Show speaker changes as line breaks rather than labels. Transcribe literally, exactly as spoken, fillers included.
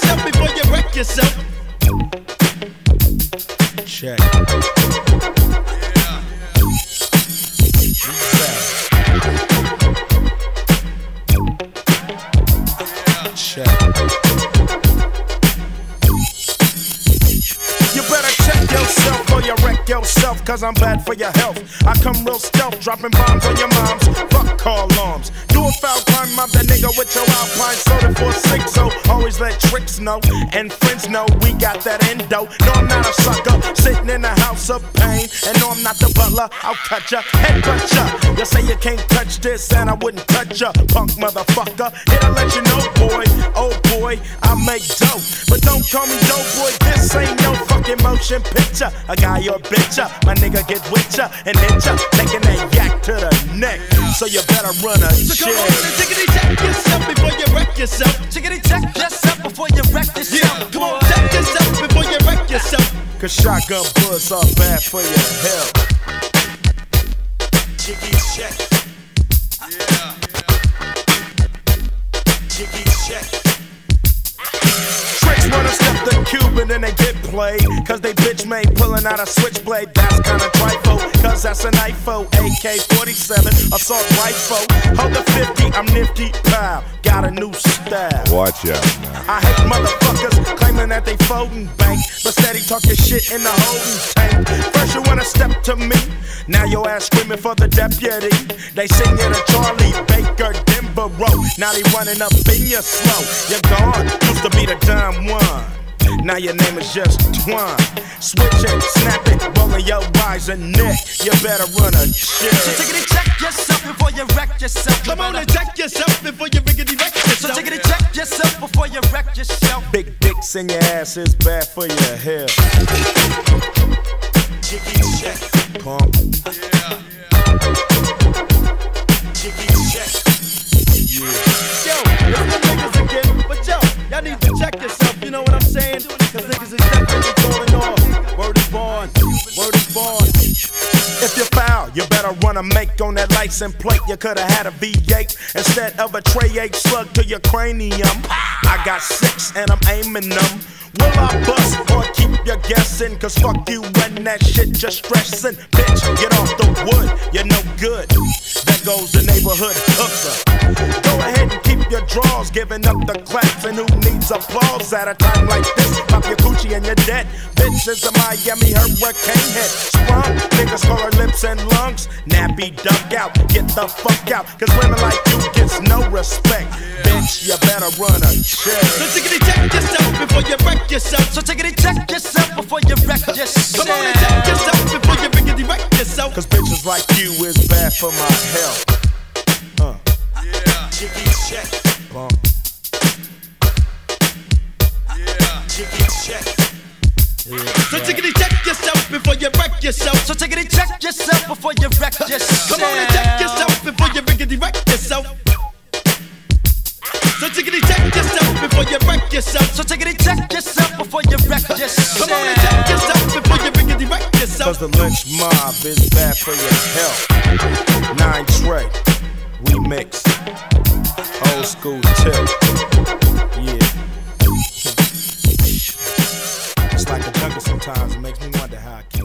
yourself before you wreck yourself.
Check. Check. You better check yourself or you wreck yourself, cause I'm bad for your health. I come real stealth, dropping bombs on your moms. Fuck call alarms. Do a foul crime, mob that nigga with your Alpine soda for six. So always let tricks know and friends know we got that endo. No, I'm not a sucker sitting in a house of pain. And no, I'm not the butler, I'll cut ya, head cut ya. You say you can't touch this and I wouldn't touch ya, punk motherfucker. Here to let you know, boy, oh boy, I make dope. But don't call me dope, boy, this ain't no fucking motion picture. A guy or bitch ya, my nigga get with ya and hit ya, taking that yak to the neck. So you better run a
so
check.
Come on and tickety check yourself before you wreck yourself. Tickety check yourself before you wreck yourself. Yeah, come on, check yourself before you wreck yourself.
Cause shotgun bullets are bad for your health.
Jiggy check. Yeah. Jiggy check.
Tricks wanna step the cube and then they get played, cause they bitch made pulling out a switchblade. That's kinda trifle, cause that's an I F O. A K forty-seven, assault rifle. Hold the fifty, I'm nifty, pow. Got a new style.
Watch out now.
I hate motherfuckers claiming that they folding bank, but steady talking shit in the holding tank. First you wanna step to me, now your ass screaming for the deputy. They sing it a Charlie Baker, Denver Road. Now they running up in your slow. You're gone, used to be the dumb one. Now your name is just Twine. Switch it, snap it, rolling your eyes and neck. You better run a check.
So take it and check yourself before you wreck yourself. Come on and check yourself before you riggedy wreck yourself. So take it and check yourself before you wreck yourself.
Big dicks in your ass is bad for your health.
Jiggy check.
Pump.
Yeah. Jiggy check.
Yeah.
Yo, it's the niggas again, but yo, y'all need to check yourself, you know what I'm saying? Cause niggas is definitely falling off. Word is born, word is born.
If you foul, you better run a make on that license plate. You coulda had a V eight instead of a tray eight slug to your cranium. I got six and I'm aiming them. Will I bust or keep you guessing? Cause fuck you and that shit just stressing. Bitch, get off the wood, you're no good. There goes the neighborhood hooker. Go ahead and keep your drawers, giving up the claps. And who needs applause at a time like this? Pop your coochie and you're dead. Bitch is a Miami hurricane head. Sprung, niggas call her lips and lungs. Nappy duck out, get the fuck out. Cause women like you gets no respect. Bitch, you better run a check.
So take it and check yourself before you wreck yourself. So take it and check yourself before you wreck yourself. Come on and check yourself before you riggedy wreck yourself.
Cause bitches like you is bad for my health. Uh.
Yeah. Jiggy check.
Bump.
Yeah. Jiggy check.
Yeah,
so take it and check yourself before you wreck yourself. So take it and check yourself before you wreck yourself. Come on and check yourself before you riggedy wreck yourself. So take it and check yourself before you wreck yourself. So take it and check yourself before you wreck yourself. Come on and check yourself before you riggedy wreck yourself.
Cause the lynch mob is bad for your health. Nine Trey, remix. Old school tip. Yeah. It's like a jungle sometimes, it makes me wonder how I keep